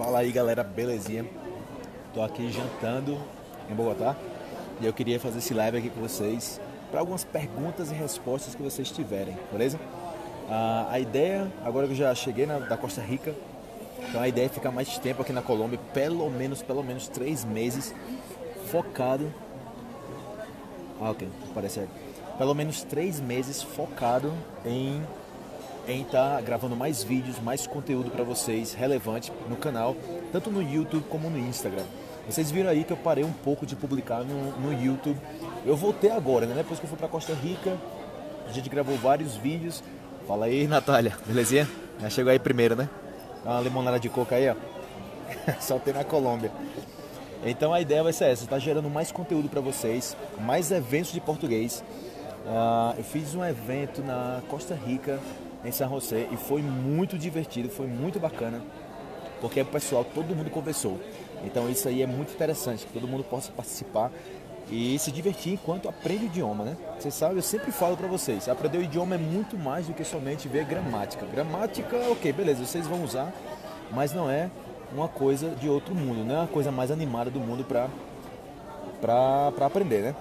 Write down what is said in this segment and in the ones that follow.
Fala aí galera, belezinha? Tô aqui jantando em Bogotá e eu queria fazer esse live aqui com vocês para algumas perguntas e respostas que vocês tiverem, beleza? A ideia, agora que eu já cheguei da Costa Rica, então a ideia é ficar mais tempo aqui na Colômbia, pelo menos 3 meses, focado. Ok, parece certo. Pelo menos 3 meses focado em estar gravando mais vídeos, mais conteúdo para vocês relevante no canal, tanto no YouTube como no Instagram. Vocês viram aí que eu parei um pouco de publicar no YouTube. Eu voltei agora, né? Depois que eu fui para Costa Rica, a gente gravou vários vídeos. Fala aí, Natália, belezinha? Já chegou aí primeiro, né? Dá uma limonada de coca aí, ó. Só tem na Colômbia. Então a ideia vai ser essa, tá gerando mais conteúdo para vocês, mais eventos de português. Eu fiz um evento na Costa Rica, em San José, e foi muito divertido, foi muito bacana, porque o pessoal, todo mundo conversou. Então isso aí é muito interessante, que todo mundo possa participar e se divertir enquanto aprende o idioma, né? Vocês sabem, eu sempre falo para vocês, aprender o idioma é muito mais do que somente ver gramática. Gramática, ok, beleza, vocês vão usar, mas não é uma coisa de outro mundo, não é a coisa mais animada do mundo para aprender, né?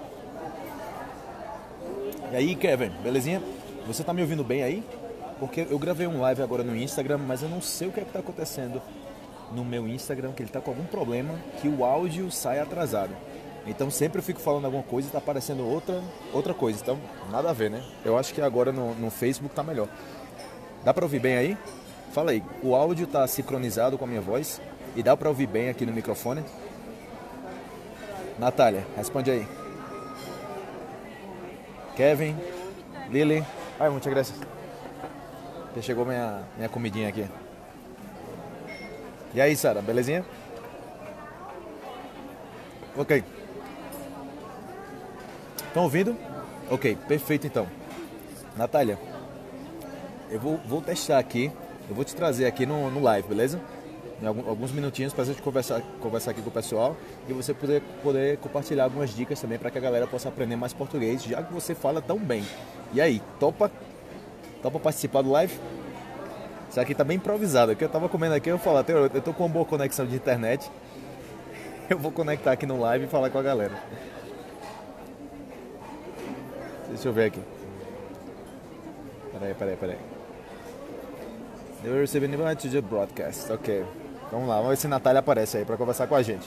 E aí, Kevin, belezinha? Você tá me ouvindo bem aí? Porque eu gravei um live agora no Instagram, mas eu não sei o que é que tá acontecendo no meu Instagram, que ele tá com algum problema, que o áudio sai atrasado. Então sempre eu fico falando alguma coisa e tá aparecendo outra coisa. Então, nada a ver, né? Eu acho que agora no Facebook tá melhor. Dá pra ouvir bem aí? Fala aí, o áudio tá sincronizado com a minha voz? E dá pra ouvir bem aqui no microfone? Natália, responde aí. Kevin, Lily. Ai, muchas gracias. Já chegou minha comidinha aqui. E aí, Sara, belezinha? Ok. Estão ouvindo? Ok, perfeito então. Natália, eu vou testar aqui. Eu vou te trazer aqui no live, beleza? Em alguns minutinhos para a gente conversar aqui com o pessoal e você poder compartilhar algumas dicas também para que a galera possa aprender mais português, já que você fala tão bem. E aí, topa participar do live? Isso aqui tá bem improvisado. O que eu tava comendo aqui, eu falo, eu tô com uma boa conexão de internet. Eu vou conectar aqui no live e falar com a galera. Deixa eu ver aqui. Peraí. Eu recebi nível de broadcast. Ok. Vamos lá, vamos ver se a Natália aparece aí pra conversar com a gente.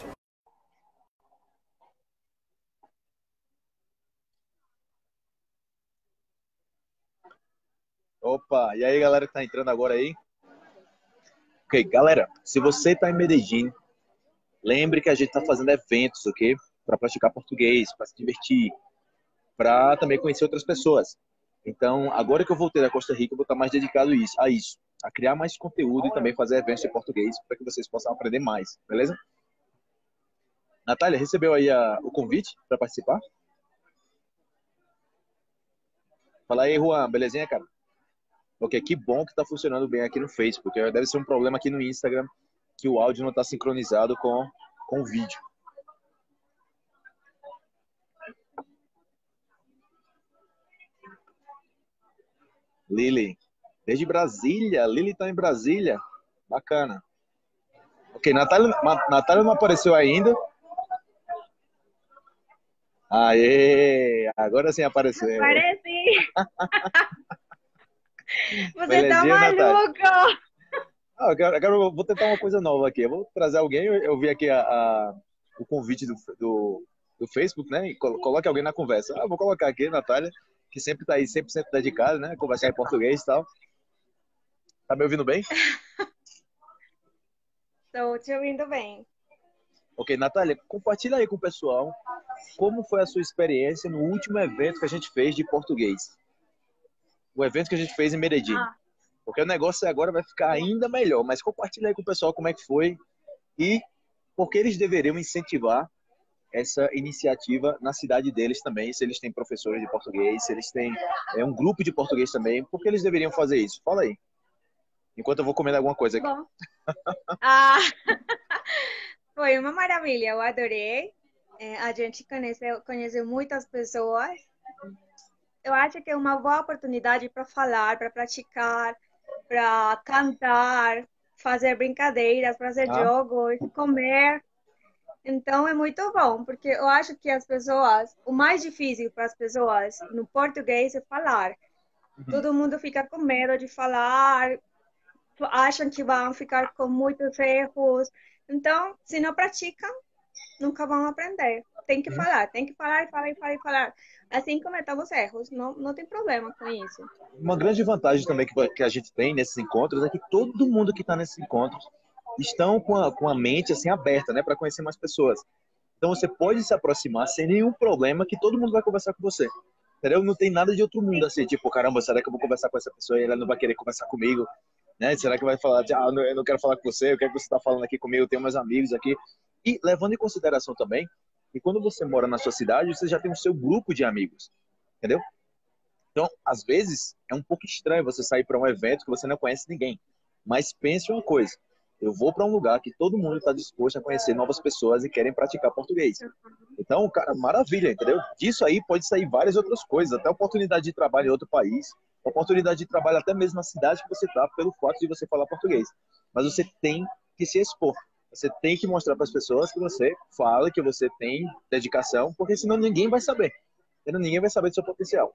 Opa, e aí galera que tá entrando agora aí? Ok, galera, se você tá em Medellín, lembre que a gente tá fazendo eventos, ok? Pra praticar português, pra se divertir, pra também conhecer outras pessoas. Então, agora que eu voltei da Costa Rica, eu vou estar mais dedicado a isso, a criar mais conteúdo e também fazer eventos em português para que vocês possam aprender mais, beleza? Natália, recebeu aí o convite para participar? Fala aí, Juan, belezinha, cara? Ok, que bom que tá funcionando bem aqui no Facebook. Deve ser um problema aqui no Instagram que o áudio não está sincronizado com o vídeo. Lili, desde Brasília. Lili tá em Brasília. Bacana. Ok, Natália não apareceu ainda. Aê! Agora sim apareceu. Parece. Você tá Belezinha, Natália? maluco? Agora eu vou tentar uma coisa nova aqui. Eu vou trazer alguém. Eu vi aqui o convite do Facebook, né? E coloque alguém na conversa. Vou colocar aqui, Natália, que sempre tá aí 100% dedicada, né? Conversar em português e tal. Tá me ouvindo bem? Estou te ouvindo bem. Ok, Natália, compartilha aí com o pessoal como foi a sua experiência no último evento que a gente fez de português. O evento que a gente fez em Medellín. Ah, Porque o negócio agora vai ficar ainda melhor. Mas compartilha aí com o pessoal como é que foi e por que eles deveriam incentivar essa iniciativa na cidade deles também, se eles têm professores de português, se eles têm um grupo de português também, por que eles deveriam fazer isso? Fala aí, enquanto eu vou comendo alguma coisa aqui. bom. Ah, foi uma maravilha, eu adorei. A gente conheceu muitas pessoas. Eu acho que é uma boa oportunidade para falar, para praticar, para cantar. fazer brincadeiras, fazer Ah, jogos, comer. Então é muito bom, porque eu acho que as pessoas, o mais difícil para as pessoas no português é falar. uhum. Todo mundo fica com medo de falar, acham que vão ficar com muitos erros. Então, se não praticam, nunca vão aprender. Tem que falar e falar e falar e falar. Assim cometam os erros, não tem problema com isso. Uma grande vantagem também que a gente tem nesses encontros é que todo mundo que está nesses encontros estão com a mente assim aberta, né, para conhecer mais pessoas. Então você pode se aproximar sem nenhum problema que todo mundo vai conversar com você. Entendeu? Não tem nada de outro mundo assim, tipo, caramba, será que eu vou conversar com essa pessoa e ela não vai querer conversar comigo? Né? Será que vai falar, eu não quero falar com você, o que é que você está falando aqui comigo? Eu tenho meus amigos aqui. E levando em consideração também que quando você mora na sua cidade, você já tem o seu grupo de amigos. Entendeu? Então, às vezes, é um pouco estranho você sair para um evento que você não conhece ninguém. Mas pense uma coisa: eu vou para um lugar que todo mundo está disposto a conhecer novas pessoas e querem praticar português. Então, cara, maravilha, entendeu? Disso aí pode sair várias outras coisas, até oportunidade de trabalho em outro país, oportunidade de trabalho até mesmo na cidade que você está, pelo fato de você falar português. Mas você tem que se expor. Você tem que mostrar para as pessoas que você fala, que você tem dedicação, porque senão ninguém vai saber. Entendeu? Ninguém vai saber do seu potencial.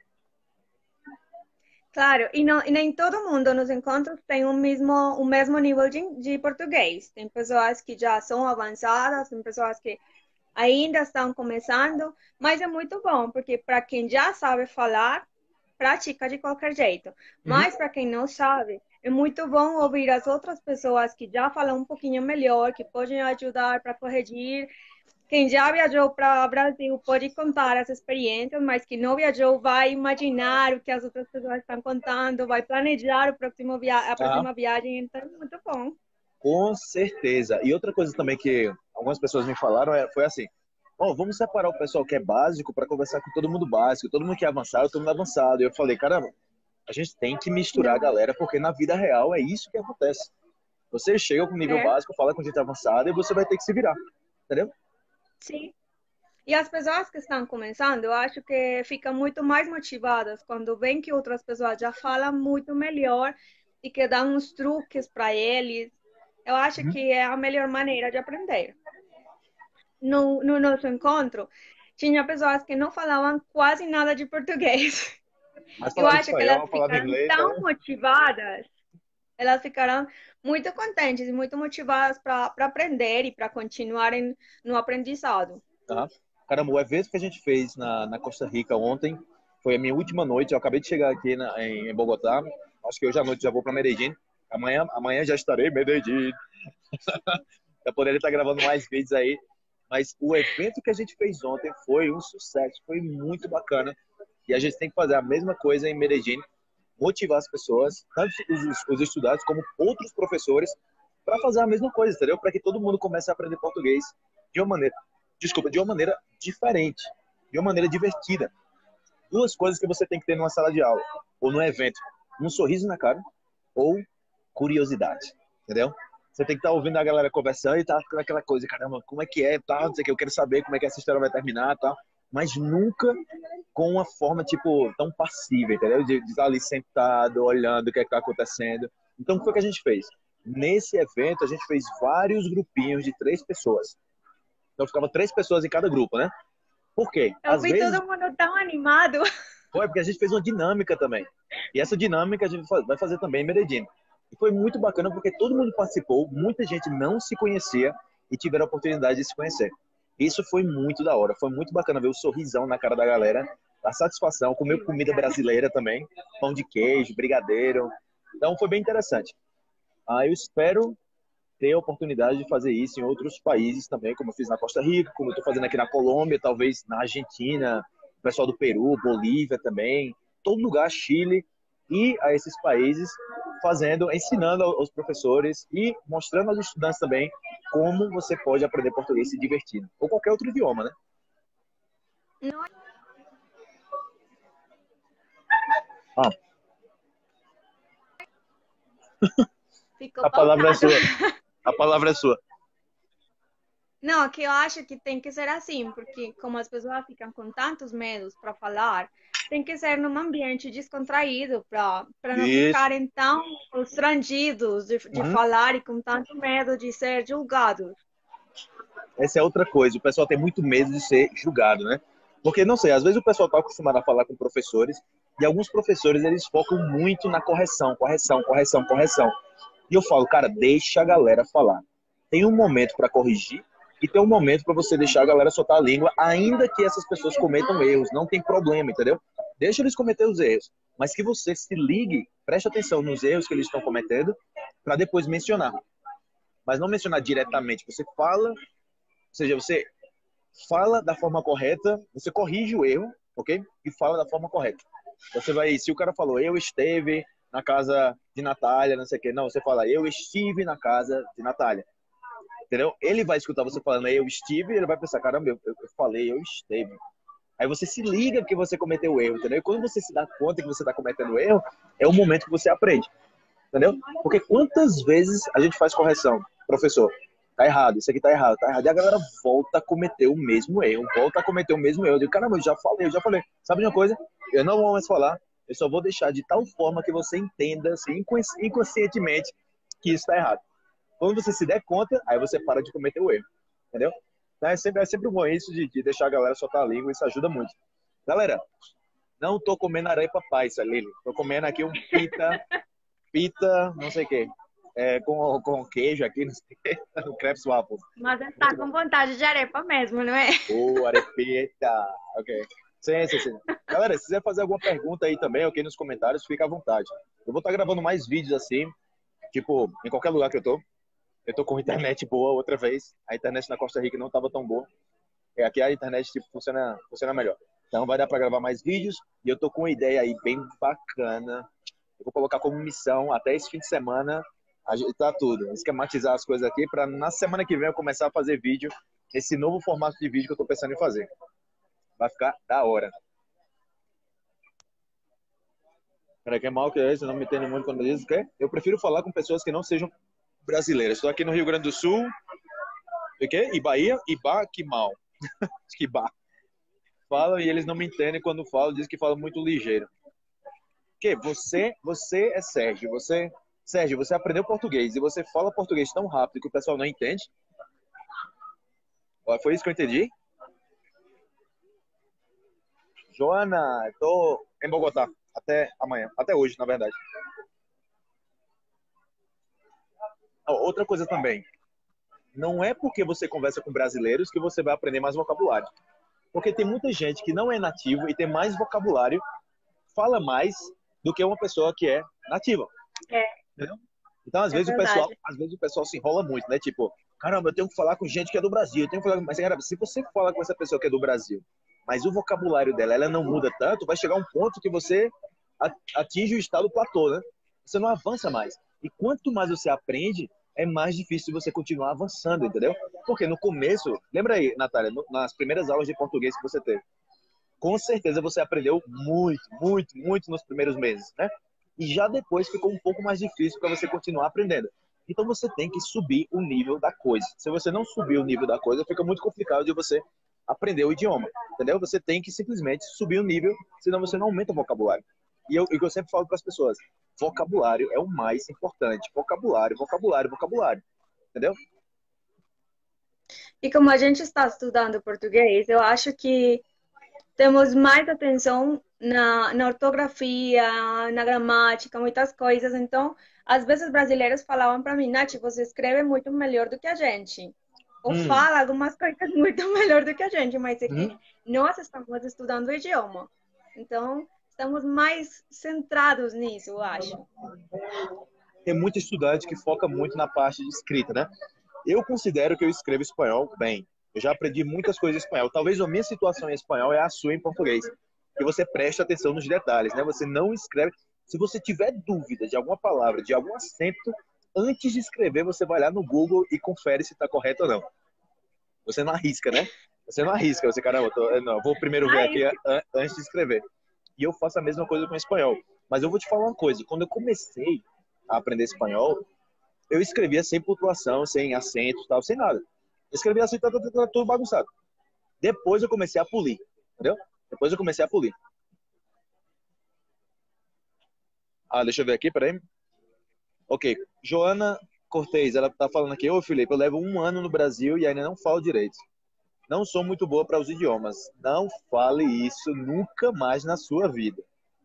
Claro, e nem todo mundo nos encontros tem o mesmo nível de português. Tem pessoas que já são avançadas, tem pessoas que ainda estão começando, mas é muito bom, porque para quem já sabe falar, pratica de qualquer jeito. Uhum. Mas para quem não sabe, é muito bom ouvir as outras pessoas que já falam um pouquinho melhor, que podem ajudar para corrigir. Quem já viajou para o Brasil pode contar as experiências, mas quem não viajou vai imaginar o que as outras pessoas estão contando, vai planejar a Aham. próxima viagem, então é muito bom. Com certeza. E outra coisa também que algumas pessoas me falaram foi assim: ó, vamos separar o pessoal que é básico para conversar com todo mundo básico, todo mundo que é avançado, todo mundo avançado. E eu falei, caramba, a gente tem que misturar a Não, galera, porque na vida real é isso que acontece. Você chega com nível é? básico, fala com gente avançada e você vai ter que se virar, entendeu? Sim. E as pessoas que estão começando, eu acho que ficam muito mais motivadas quando veem que outras pessoas já falam muito melhor e que dão uns truques para eles. Eu acho Uhum. que é a melhor maneira de aprender. No nosso encontro, tinha pessoas que não falavam quase nada de português. Mas Eu falava acho que elas espanhol, falava ficaram inglês, tão tá? motivadas, elas ficaram muito contentes e muito motivadas para aprender e para continuarem no aprendizado. Tá? Caramba, o evento que a gente fez na Costa Rica ontem foi a minha última noite. Eu acabei de chegar aqui em Bogotá. Acho que hoje à noite já vou para Medellín. Amanhã já estarei em Medellín. Eu poderia estar gravando mais vídeos aí. Mas o evento que a gente fez ontem foi um sucesso. Foi muito bacana. E a gente tem que fazer a mesma coisa em Medellín. Motivar as pessoas, tanto os estudantes como outros professores, para fazer a mesma coisa, entendeu? Para que todo mundo comece a aprender português de uma maneira, desculpa, de uma maneira diferente, de uma maneira divertida. Duas coisas que você tem que ter numa sala de aula ou num evento: um sorriso na cara ou curiosidade, entendeu? Você tem que estar ouvindo a galera conversando e tá com aquela coisa, caramba, como é que é, tá, não sei o que, eu quero saber como é que essa história vai terminar, tá? Mas nunca com uma forma, tipo, tão passiva, entendeu? De estar ali sentado, olhando o que é que tá acontecendo. Então, o que foi que a gente fez? Nesse evento, a gente fez vários grupinhos de 3 pessoas. Então, ficava 3 pessoas em cada grupo, né? Por quê? Eu Às vi vezes, todo mundo tão animado. foi porque a gente fez uma dinâmica também. E essa dinâmica a gente vai fazer também em Medellín. E foi muito bacana porque todo mundo participou, muita gente não se conhecia e tiveram a oportunidade de se conhecer. Isso foi muito da hora, foi muito bacana ver o sorrisão na cara da galera, a satisfação, comer Que comida bacana. brasileira também, pão de queijo, brigadeiro. Então foi bem interessante. Eu espero ter a oportunidade de fazer isso em outros países também, como eu fiz na Costa Rica, como eu estou fazendo aqui na Colômbia, talvez na Argentina, o pessoal do Peru, Bolívia também, todo lugar, Chile, e a esses países fazendo, ensinando aos professores e mostrando aos estudantes também como você pode aprender português se divertindo, ou qualquer outro idioma, né? Não, Ah, ficou a palavra é pausado. sua. A palavra é sua. Não, que eu acho que tem que ser assim, porque como as pessoas ficam com tantos medos para falar, tem que ser num ambiente descontraído para não Isso. ficarem tão constrangidos de Uhum. falar e com tanto medo de ser julgados. Essa é outra coisa. O pessoal tem muito medo de ser julgado, né? Porque, não sei, às vezes o pessoal está acostumado a falar com professores e alguns professores, eles focam muito na correção, correção, correção, correção. E eu falo, cara, deixa a galera falar. Tem um momento para corrigir e tem um momento para você deixar a galera soltar a língua, ainda que essas pessoas cometam erros. Não tem problema, entendeu? Deixa eles cometer os erros. Mas que você se ligue, preste atenção nos erros que eles estão cometendo para depois mencionar. Mas não mencionar diretamente. Você fala, ou seja, você fala da forma correta, você corrige o erro, ok? E fala da forma correta. Você vai, se o cara falou, eu esteve na casa de Natália, não sei o quê. Não, você fala, eu estive na casa de Natália. Entendeu? Ele vai escutar você falando, eu estive, e ele vai pensar, caramba, eu falei, eu esteve. Aí você se liga que você cometeu o erro, entendeu? E quando você se dá conta que você está cometendo o erro, é o momento que você aprende. Entendeu? Porque quantas vezes a gente faz correção? Professor, tá errado, isso aqui tá errado, tá errado. E a galera volta a cometer o mesmo erro, volta a cometer o mesmo erro. Eu digo, caramba, eu já falei, eu já falei. Sabe de uma coisa? Eu não vou mais falar, eu só vou deixar de tal forma que você entenda, assim, inconscientemente, que isso tá errado. Quando você se der conta, aí você para de cometer o erro. Entendeu? Então é sempre bom isso de deixar a galera soltar a língua, isso ajuda muito. Galera, não tô comendo arepa paisa, Lili. Tô comendo aqui um pita, não sei o quê. Com queijo aqui, não sei o quê. Um crepes waffle. Mas ele está Muito bom. com vontade de arepa mesmo, não é? Arepita. Ok. Sim, sim, sim. Galera, se quiser fazer alguma pergunta aí também, ok, nos comentários, fica à vontade. Eu vou estar gravando mais vídeos assim, tipo, em qualquer lugar que eu tô. Eu tô com internet boa outra vez. A internet na Costa Rica não estava tão boa. Aqui a internet tipo, funciona melhor. Então vai dar para gravar mais vídeos. E eu tô com uma ideia aí bem bacana. Eu vou colocar como missão até esse fim de semana ajeitar tudo, esquematizar as coisas aqui para na semana que vem eu começar a fazer vídeo, esse novo formato de vídeo que eu tô pensando em fazer. Vai ficar da hora. Peraí, que é mal que é esse? Eu não me entendo muito quando diz o quê? Eu prefiro falar com pessoas que não sejam brasileiras. Estou aqui no Rio Grande do Sul. O quê? E Bahia? Iba, que mal. Que Iba. Falam e eles não me entendem quando falam, dizem que falam muito ligeiro. Que você é Sérgio, Sérgio, você aprendeu português e você fala português tão rápido que o pessoal não entende? Foi isso que eu entendi? Joana, estou em Bogotá até amanhã, até hoje, na verdade. Outra coisa também, não é porque você conversa com brasileiros que você vai aprender mais vocabulário. Porque tem muita gente que não é nativo e tem mais vocabulário, fala mais do que uma pessoa que é nativa. É, Entendeu? Então, verdade. às vezes o pessoal se enrola muito, né? Tipo, caramba, eu tenho que falar com gente que é do Brasil, eu tenho que falar mas cara, se você fala com essa pessoa que é do Brasil, mas o vocabulário dela, ela não muda tanto, vai chegar um ponto que você atinge o estado platô, né? Você não avança mais. E quanto mais você aprende, é mais difícil você continuar avançando, entendeu? Porque no começo, lembra aí, Natália, nas primeiras aulas de português que você teve, com certeza você aprendeu muito, muito, muito nos primeiros meses, né? E já depois ficou um pouco mais difícil para você continuar aprendendo. Então você tem que subir o nível da coisa. Se você não subir o nível da coisa, fica muito complicado de você aprender o idioma, entendeu? Você tem que simplesmente subir o nível, senão você não aumenta o vocabulário. E eu sempre falo para as pessoas, vocabulário é o mais importante. Vocabulário, vocabulário, vocabulário. Entendeu? E como a gente está estudando português, eu acho que temos mais atenção na ortografia, na gramática, muitas coisas. Então, às vezes brasileiros falavam para mim, Nath, você escreve muito melhor do que a gente. Ou Hum, fala algumas coisas muito melhor do que a gente, mas é que uhum. nós estamos estudando o idioma. Então, estamos mais centrados nisso, eu acho. Tem muito estudante que foca muito na parte de escrita, né? Eu considero que eu escrevo espanhol bem. Eu já aprendi muitas coisas em espanhol. Talvez a minha situação em espanhol é a sua em português. Que você presta atenção nos detalhes, né? Você não escreve. Se você tiver dúvida de alguma palavra, de algum acento, antes de escrever, você vai lá no Google e confere se está correto ou não. Você não arrisca, né? Você não arrisca. Você, caramba, não, vou primeiro ver aqui Ai, antes de escrever. E eu faço a mesma coisa com o espanhol. Mas eu vou te falar uma coisa. Quando eu comecei a aprender espanhol, eu escrevia sem pontuação, sem acento, tal, sem nada. Eu escrevia assim, tudo bagunçado. Depois eu comecei a polir, entendeu? Depois eu comecei a polir. Deixa eu ver aqui, peraí. Ok, Joana Cortez, ela tá falando aqui, ô Felipe, eu levo 1 ano no Brasil e ainda não falo direito. Não sou muito boa para os idiomas. Não fale isso nunca mais na sua vida.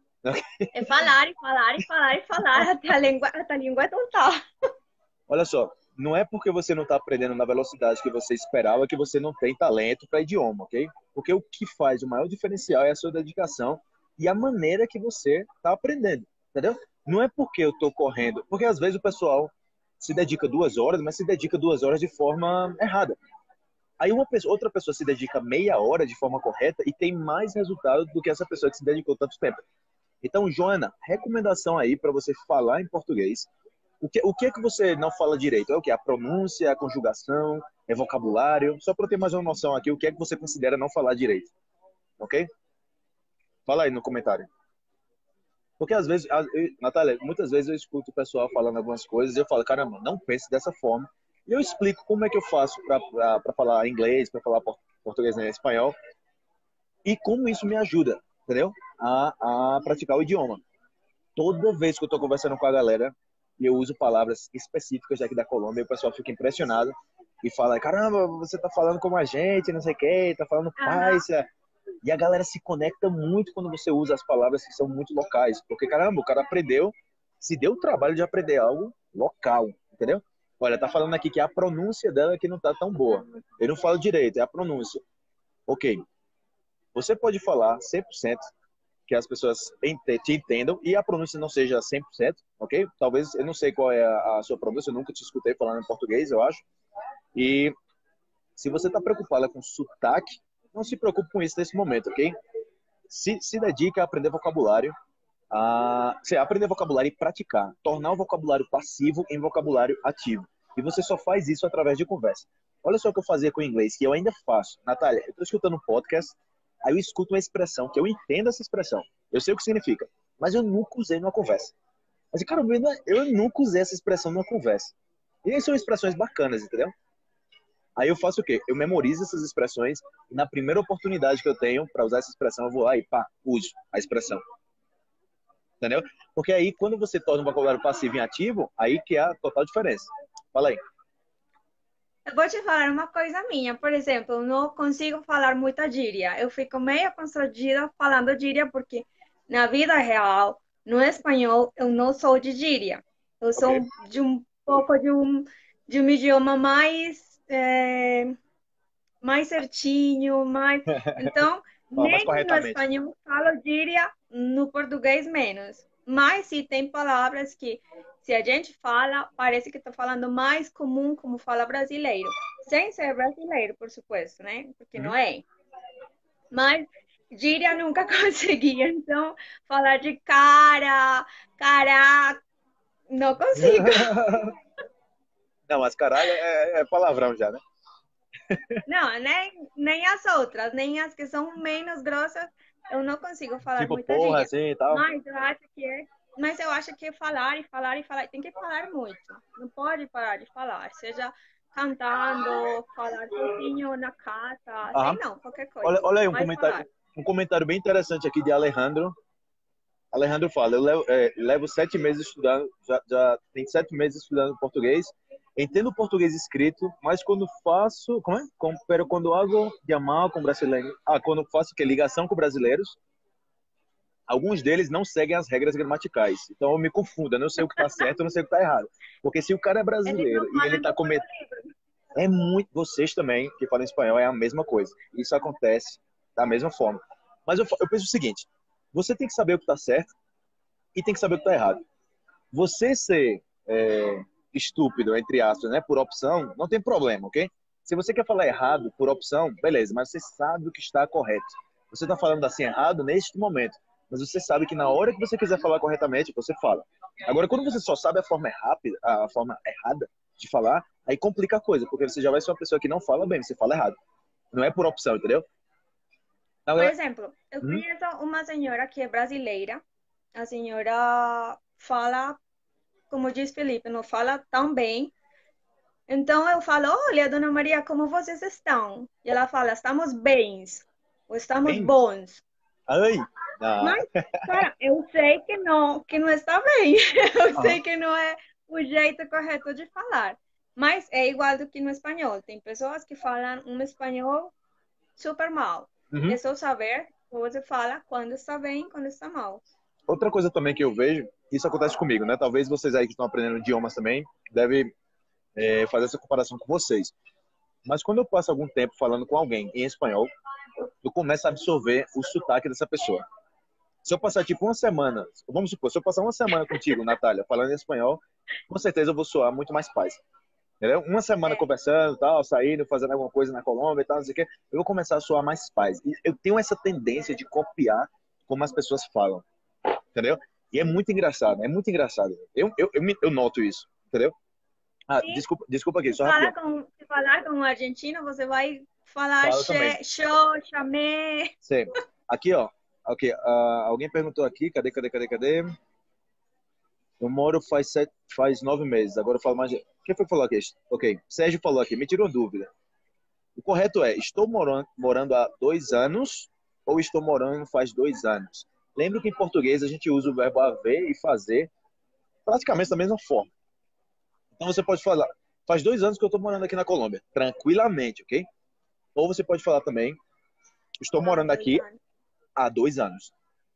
É falar e falar e falar e falar até a língua soltar. Olha só, não é porque você não está aprendendo na velocidade que você esperava que você não tem talento para idioma, ok? Porque o que faz o maior diferencial é a sua dedicação e a maneira que você está aprendendo, entendeu? Não é porque eu estou correndo, porque às vezes o pessoal se dedica 2 horas, mas se dedica 2 horas de forma errada. Aí outra pessoa se dedica meia hora de forma correta e tem mais resultado do que essa pessoa que se dedicou tanto tempo. Então, Joana, recomendação aí para você falar em português. O que é que você não fala direito? É o que? A pronúncia, a conjugação, é vocabulário? Só para eu ter mais uma noção aqui, o que é que você considera não falar direito? Ok? Fala aí no comentário. Porque às vezes, Natália, muitas vezes eu escuto o pessoal falando algumas coisas e eu falo, caramba, não pense dessa forma. E eu explico como é que eu faço para falar inglês, para falar português, né, espanhol, e como isso me ajuda, entendeu? A praticar o idioma. Toda vez que eu estou conversando com a galera e eu uso palavras específicas daqui da Colômbia, o pessoal fica impressionado e fala, caramba, você tá falando como a gente, não sei o quê, tá falando Aham. paisa. E a galera se conecta muito quando você usa as palavras que são muito locais, porque, caramba, o cara aprendeu, se deu o trabalho de aprender algo local, entendeu? Olha, tá falando aqui que a pronúncia dela que não tá tão boa. Eu não falo direito, é a pronúncia. Ok, você pode falar 100% que as pessoas te entendam e a pronúncia não seja 100%, ok? Talvez, eu não sei qual é a sua pronúncia, eu nunca te escutei falando em português, eu acho. E se você está preocupada com sotaque, não se preocupe com isso nesse momento, ok? Se dedica a aprender vocabulário, aprender vocabulário e praticar, tornar o vocabulário passivo em vocabulário ativo. E você só faz isso através de conversa. Olha só o que eu fazia com o inglês, que eu ainda faço. Natália, eu estou escutando um podcast, aí eu escuto uma expressão, que eu entendo essa expressão, eu sei o que significa, mas eu nunca usei numa conversa. Mas, cara, eu nunca usei essa expressão numa conversa. E são expressões bacanas, entendeu? Aí eu faço o quê? Eu memorizo essas expressões e na primeira oportunidade que eu tenho para usar essa expressão, eu vou lá e pá, uso a expressão. Entendeu? Porque aí, quando você torna o vocabulário passivo em ativo, aí que é a total diferença. Fala aí. Eu vou te falar uma coisa minha. Por exemplo, eu não consigo falar muita gíria. Eu fico meio constrangida falando gíria porque na vida real, no espanhol, eu não sou de gíria. Eu Ok? sou de um pouco de um idioma mais certinho, mais. Então, Fala mais nem no corretamente. espanhol falo gíria, no português menos. Mas se tem palavras que, se a gente fala, parece que está falando mais comum como fala brasileiro. Sem ser brasileiro, por supuesto, né? Porque não Hum? é. Mas gíria nunca consegui. Então, falar de cara, não consigo. Não, mas caralho é palavrão já, né? Não, nem as outras, nem as que são menos grossas, eu não consigo falar Tipo muita porra, gíria. assim e tal. Mas eu acho que é, mas eu acho que falar e falar e falar, tem que falar muito. Não pode parar de falar, seja cantando, falar sozinho na casa, sei Aham. não, qualquer Olha, coisa. olha aí Mas falar. um comentário bem interessante aqui de Alejandro. Alejandro fala, eu levo 7 meses estudando, já tem 7 meses estudando português, entendo português escrito, mas quando faço, pero quando hago llamado com brasileiro, quando faço que ligação com brasileiros, alguns deles não seguem as regras gramaticais. Então eu me confundo, eu não sei o que está certo, eu não sei o que está errado. Porque se o cara é Eles brasileiro não e ele falam está igual cometendo, no livro. é muito, vocês também que falam espanhol é a mesma coisa. Isso acontece da mesma forma. Mas eu penso o seguinte, você tem que saber o que está certo e tem que saber o que está errado. Você ser estúpido, entre aspas, né, por opção, não tem problema, ok? Se você quer falar errado por opção, beleza, mas você sabe o que está correto. Você está falando assim errado neste momento, mas você sabe que na hora que você quiser falar corretamente, você fala. Agora, quando você só sabe a forma rápida, a forma errada de falar, aí complica a coisa, porque você já vai ser uma pessoa que não fala bem, você fala errado. Não é por opção, entendeu? Por Agora, exemplo, eu hum, conheço uma senhora que é brasileira. A senhora fala, como diz Felipe, não fala tão bem. Então eu falo, olha, Dona Maria, como vocês estão? E ela fala, estamos bens, ou estamos bem, bons. ai, Ah, Mas, cara, eu sei que não está bem. Eu sei aham. que não é o jeito correto de falar. Mas é igual do que no espanhol. Tem pessoas que falam um espanhol super mal. É Uhum. só saber que você fala quando está bem e quando está mal. Outra coisa também que eu vejo, isso acontece comigo, né? Talvez vocês aí que estão aprendendo idiomas também devem fazer essa comparação com vocês. Mas quando eu passo algum tempo falando com alguém em espanhol, eu começo a absorver o sotaque dessa pessoa. Se eu passar tipo uma semana, vamos supor, se eu passar uma semana contigo, Natália, falando em espanhol, com certeza eu vou soar muito mais paz. Entendeu? Uma semana É, conversando, tal, saindo, fazendo alguma coisa na Colômbia e tal, não sei o quê, eu vou começar a soar mais paz. E eu tenho essa tendência de copiar como as pessoas falam, entendeu? E é muito engraçado, é muito engraçado. Eu noto isso, entendeu? Ah, sim. desculpa aqui, só rapidinho. Se falar com um argentino, você vai falar Fala também. chamé. Sim. Aqui, ó. Ok, alguém perguntou aqui, cadê? Eu moro faz 9 meses, agora eu falo mais. Quem foi que falou aqui? Ok, Sérgio falou aqui, me tirou dúvida. O correto é, estou morando há 2 anos ou estou morando faz 2 anos? Lembro que em português a gente usa o verbo haver e fazer praticamente da mesma forma. Então você pode falar, faz 2 anos que eu estou morando aqui na Colômbia, tranquilamente, ok? Ou você pode falar também, estou Ah, morando dois aqui anos. há 2 anos.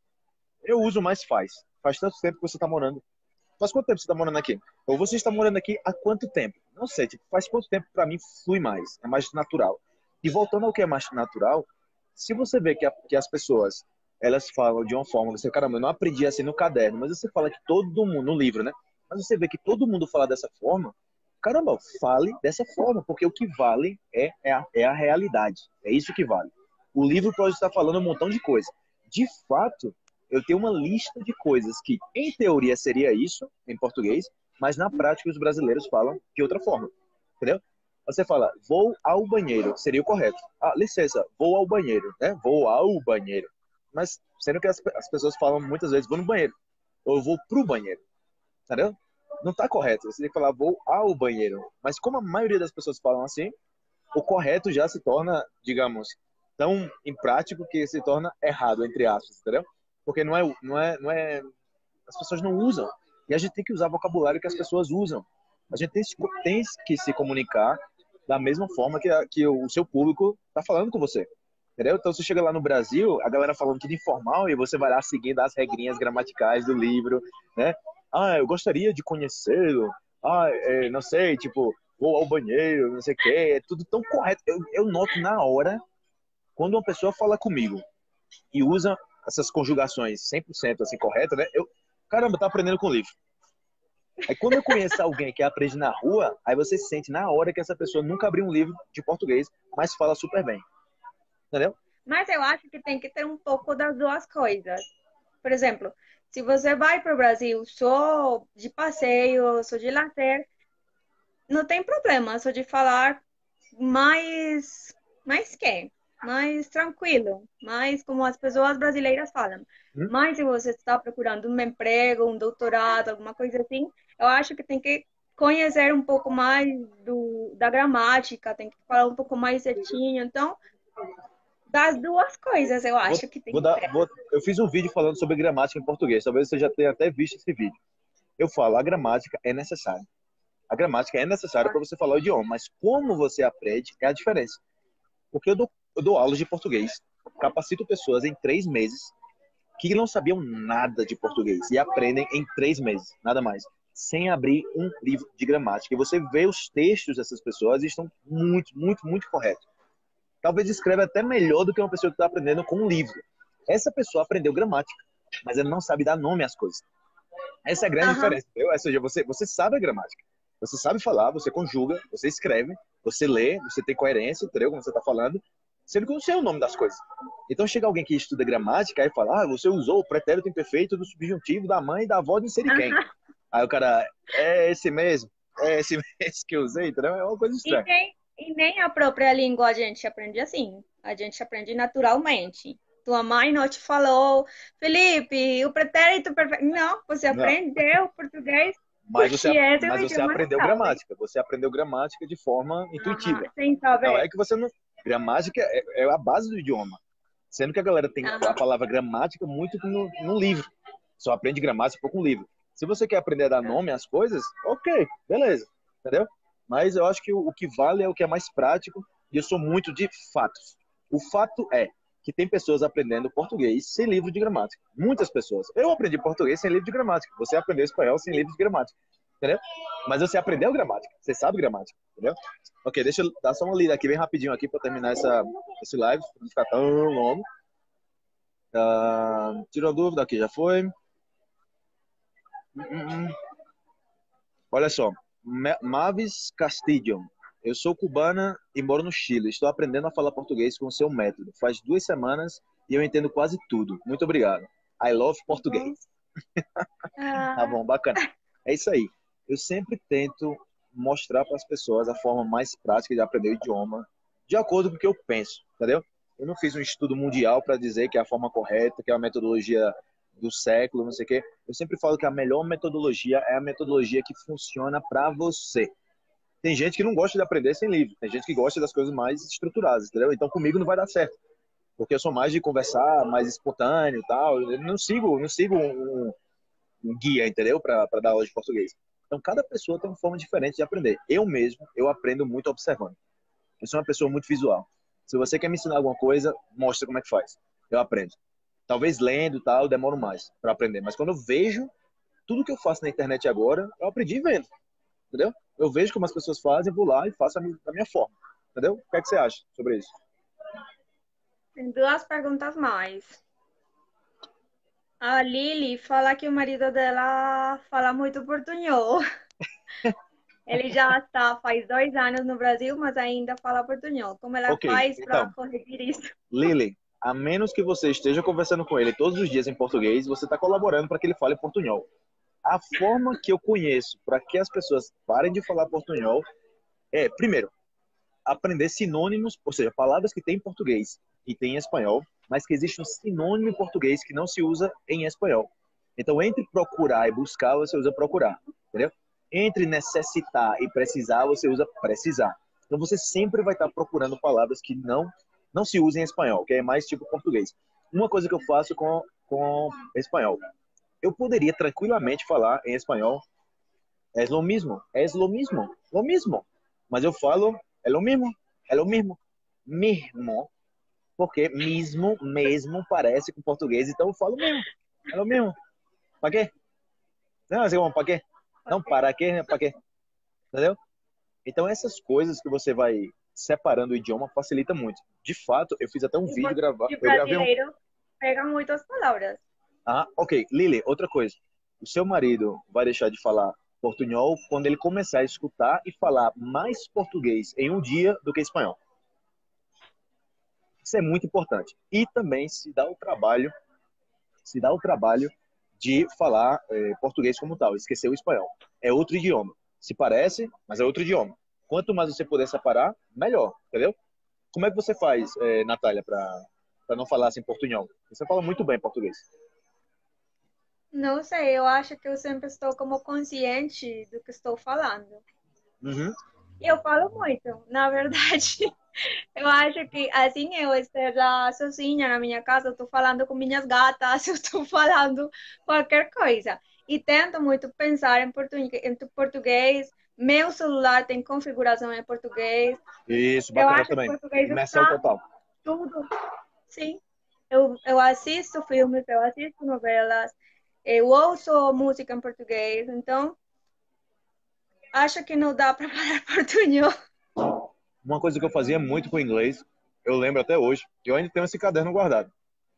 Eu uso mais faz. Faz tanto tempo que você está morando. Faz quanto tempo você está morando aqui? Ou você está morando aqui há quanto tempo? Não sei, tipo, faz quanto tempo para mim flui mais, é mais natural. E voltando ao que é mais natural, se você vê que as pessoas elas falam de uma forma, você, caramba, eu não aprendi assim no caderno, mas você fala que todo mundo, no livro, né? Mas você vê que todo mundo fala dessa forma, caramba, fale dessa forma, porque o que vale é a realidade. É isso que vale. O livro pode estar falando um montão de coisa. De fato, eu tenho uma lista de coisas que, em teoria, seria isso, em português, mas na prática os brasileiros falam de outra forma. Entendeu? Você fala, vou ao banheiro, seria o correto. Ah, licença, vou ao banheiro, né? Vou ao banheiro. Mas, sendo que as pessoas falam muitas vezes, vou no banheiro, ou vou pro banheiro, entendeu? Não tá correto, você tem que falar, vou ao banheiro. Mas como a maioria das pessoas falam assim, o correto já se torna, digamos, tão imprático que se torna errado, entre aspas, entendeu? Porque não é, as pessoas não usam. E a gente tem que usar o vocabulário que as pessoas usam. A gente tem que se comunicar da mesma forma que o seu público está falando com você. Entendeu? Então, você chega lá no Brasil, a galera falando tudo informal e você vai lá seguindo as regrinhas gramaticais do livro, né? Ah, eu gostaria de conhecê-lo. Ah, não sei, tipo, vou ao banheiro, não sei o quê. É tudo tão correto. Eu noto na hora, quando uma pessoa fala comigo e usa essas conjugações 100% assim corretas, né? Caramba, tá aprendendo com o livro. Aí quando eu conheço alguém que aprende na rua, aí você sente na hora que essa pessoa nunca abriu um livro de português, mas fala super bem. Entendeu? Mas eu acho que tem que ter um pouco das duas coisas. Por exemplo, se você vai para o Brasil só de passeio, só de lazer, não tem problema, só de falar mais, mais que, mais tranquilo, mais como as pessoas brasileiras falam. Hum? Mas se você está procurando um emprego, um doutorado, alguma coisa assim, eu acho que tem que conhecer um pouco mais da gramática, tem que falar um pouco mais certinho. Então, das duas coisas, eu Vou, acho que tem vou que dar, ter. vou, eu fiz um vídeo falando sobre gramática em português. Talvez você já tenha até visto esse vídeo. Eu falo, a gramática é necessária. A gramática é necessária para você falar o idioma, mas como você aprende é a diferença. Porque eu dou aulas de português, capacito pessoas em 3 meses que não sabiam nada de português e aprendem em 3 meses, nada mais, sem abrir um livro de gramática. E você vê os textos dessas pessoas e estão muito, muito, muito corretos. Talvez escreva até melhor do que uma pessoa que está aprendendo com um livro. Essa pessoa aprendeu gramática, mas ela não sabe dar nome às coisas. Essa é a grande Aham. diferença, entendeu? Ou seja, você sabe a gramática. Você sabe falar, você conjuga, você escreve, você lê, você tem coerência, entendeu? Como você está falando, sendo que eu não sei o nome das coisas. Então chega alguém que estuda gramática e fala, você usou o pretérito imperfeito do subjuntivo da mãe e da avó de não sei de quem. Aham. Aí o cara, é esse mesmo, é esse mesmo que eu usei, entendeu? É uma coisa estranha. E nem a própria língua a gente aprende assim. A gente aprende naturalmente. Tua mãe não te falou, Felipe, o pretérito perfeito. Não, você Não. aprendeu português Mas você, porque é teu mas você idioma aprendeu natal, né? gramática. Você aprendeu gramática de forma Aham, intuitiva. sem Não é saber. que você não. Gramática é a base do idioma. Sendo que a galera tem a Aham. palavra gramática muito no livro. Só aprende gramática por um livro. Se você quer aprender a dar nome às coisas, ok, beleza, entendeu? Mas eu acho que o que vale é o que é mais prático e eu sou muito de fatos. O fato é que tem pessoas aprendendo português sem livro de gramática. Muitas pessoas. Eu aprendi português sem livro de gramática. Você aprendeu espanhol sem livro de gramática. Entendeu? Mas você aprendeu gramática. Você sabe gramática. Entendeu? Ok, deixa eu dar só uma lida aqui bem rapidinho aqui para terminar esse live, para não ficar tão longo. Tirou a dúvida aqui, já foi. Olha só, Mavis Castillo. Eu sou cubana e moro no Chile. Estou aprendendo a falar português com o seu método. Faz 2 semanas e eu entendo quase tudo. Muito obrigado. I love Bom. português. Tá Ah, bom, bacana. É isso aí. Eu sempre tento mostrar para as pessoas a forma mais prática de aprender o idioma, de acordo com o que eu penso, entendeu? Eu não fiz um estudo mundial para dizer que é a forma correta, que é a metodologia do século, não sei o quê. Eu sempre falo que a melhor metodologia é a metodologia que funciona para você. Tem gente que não gosta de aprender sem livro, tem gente que gosta das coisas mais estruturadas, entendeu? Então comigo não vai dar certo, porque eu sou mais de conversar, mais espontâneo e tal. Eu não sigo um guia, entendeu? Para dar aula de português. Então, cada pessoa tem uma forma diferente de aprender. Eu mesmo, eu aprendo muito observando. Eu sou uma pessoa muito visual. Se você quer me ensinar alguma coisa, mostra como é que faz. Eu aprendo. Talvez lendo e tal, eu demoro mais para aprender. Mas quando eu vejo, tudo que eu faço na internet agora, eu aprendi vendo. Entendeu? Eu vejo como as pessoas fazem, vou lá e faço da minha forma. Entendeu? O que é que você acha sobre isso? tem duas perguntas mais. A Lili fala que o marido dela fala muito portunhol. Ele já está faz 2 anos no Brasil, mas ainda fala portunhol. Como ela Ok, faz para então, corrigir isso? Lily, a menos que você esteja conversando com ele todos os dias em português, você está colaborando para que ele fale portunhol. A forma que eu conheço para que as pessoas parem de falar portunhol é, primeiro, aprender sinônimos, ou seja, palavras que tem em português e tem em espanhol, mas que existe um sinônimo em português que não se usa em espanhol. Então, entre procurar e buscar, você usa procurar, entendeu? Entre necessitar e precisar, você usa precisar. Então, você sempre vai estar procurando palavras que não se usam em espanhol, que é mais tipo português. Uma coisa que eu faço com espanhol, eu poderia tranquilamente falar em espanhol, es lo mismo. Mas eu falo, é lo mismo, mesmo, porque mesmo parece com português, então eu falo mesmo, é lo mesmo. Para quê? Não, assim, para quê? Não, Ok. para quê, para quê? Entendeu? Então essas coisas que você vai separando o idioma facilita muito. De fato, eu fiz até um E vídeo de eu gravei um. brasileiro pega muitas palavras. Ah, ok. Lili, outra coisa. O seu marido vai deixar de falar portunhol quando ele começar a escutar e falar mais português em um dia do que espanhol. Isso é muito importante. E também se dá o trabalho de falar português como tal, esquecer o espanhol. É outro idioma. Se parece, mas é outro idioma. Quanto mais você puder separar, melhor, entendeu? Como é que você faz, Natália, para não falar assim portunhol? Você fala muito bem português. Não sei, eu acho que eu sempre estou como consciente do que estou falando. Uhum. E eu falo muito, na verdade. Eu acho que assim eu esteja sozinha na minha casa, eu estou falando com minhas gatas, eu estou falando qualquer coisa. E tento muito pensar em português. Meu celular tem configuração em português. Isso, Eu bacana acho que também. português Imersão está total. tudo. Sim. Eu assisto filmes, eu assisto novelas, eu ouço música em português. Então, acho que não dá para falar portunhol. Uma coisa que eu fazia muito com o inglês, eu lembro até hoje, eu ainda tenho esse caderno guardado.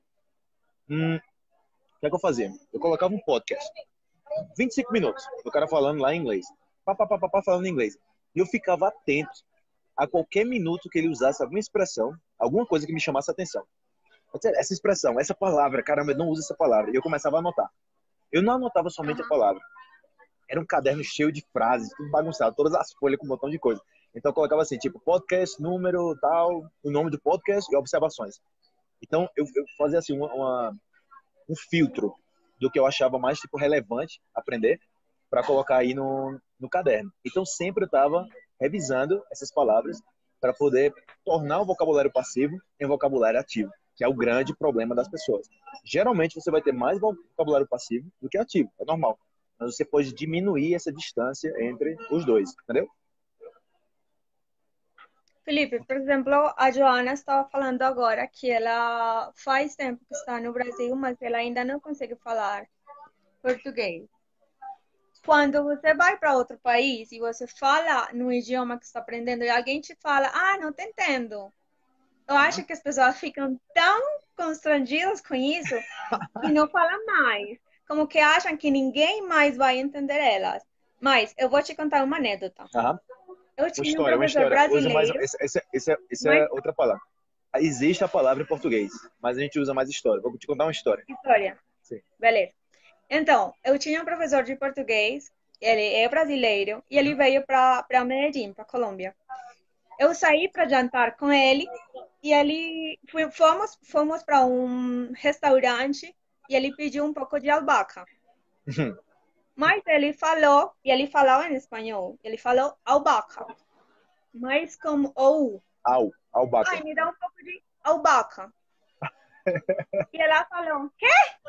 O que é que eu fazia? Eu colocava um podcast, 25 minutos, do cara falando lá em inglês, pá, pá, pá, pá, pá, falando em inglês. E eu ficava atento a qualquer minuto que ele usasse alguma expressão, alguma coisa que me chamasse a atenção. Essa expressão, essa palavra, caramba, eu não uso essa palavra. E eu começava a anotar. Eu não anotava somente a Aham. palavra. Era um caderno cheio de frases, tudo bagunçado, todas as folhas com um montão de coisa. Então eu colocava assim, tipo, podcast, número, tal, o nome do podcast e observações. Então eu fazia assim um filtro do que eu achava mais tipo relevante aprender para colocar aí no caderno. Então sempre eu estava revisando essas palavras para poder tornar o vocabulário passivo em um vocabulário ativo. que é o grande problema das pessoas. Geralmente você vai ter mais vocabulário passivo do que ativo, é normal. Mas você pode diminuir essa distância entre os dois, entendeu? Felipe, por exemplo, a Joana estava falando agora que ela faz tempo que está no Brasil, mas ela ainda não consegue falar português. Quando você vai para outro país e você fala no idioma que está aprendendo e alguém te fala, ah, não te entendo. Eu acho que as pessoas ficam tão constrangidas com isso e não falam mais. Como que acham que ninguém mais vai entender elas. Mas eu vou te contar uma anedota. Aham. Eu Uma tinha um história, uma professor história. Usa mais. brasileiro, Essa mas é outra palavra. Existe a palavra em português, mas a gente usa mais história. Vou te contar uma história. história. Sim. Beleza. Então, eu tinha um professor de português, ele é brasileiro, e ele veio para Medellín, para Colômbia. Eu saí para jantar com ele, e fomos para um restaurante, e ele pediu um pouco de albahaca. Mas ele falou, e ele falava em espanhol, ele falou albahaca. Mas como ou, Albaca. ai, me dá um pouco de albahaca. E ela falou, quê?